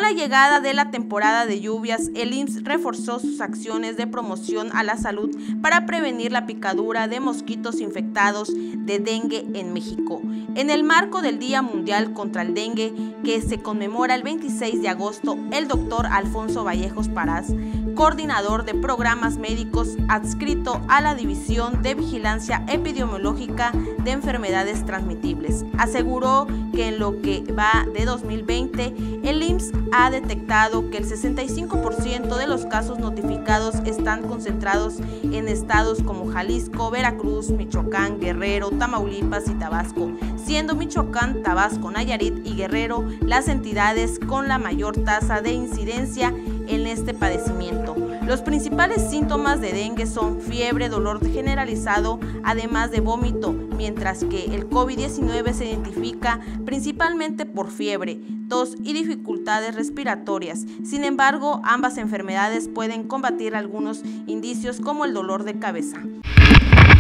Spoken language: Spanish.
la llegada de la temporada de lluvias, el IMSS reforzó sus acciones de promoción a la salud para prevenir la picadura de mosquitos infectados de dengue en México. En el marco del Día Mundial contra el Dengue, que se conmemora el 26 de agosto, el doctor Alfonso Vallejos Parás, coordinador de programas médicos adscrito a la División de Vigilancia Epidemiológica de Enfermedades Transmitibles, aseguró que en lo que va de 2020, el IMSS ha detectado que el 65% de los casos notificados están concentrados en estados como Jalisco, Veracruz, Michoacán, Guerrero, Tamaulipas y Tabasco, siendo Michoacán, Tabasco, Nayarit y Guerrero las entidades con la mayor tasa de incidencia en este padecimiento. Los principales síntomas de dengue son fiebre, dolor generalizado, además de vómito, mientras que el COVID-19 se identifica principalmente por fiebre, tos y dificultades respiratorias. Sin embargo, ambas enfermedades pueden combatir algunos indicios como el dolor de cabeza.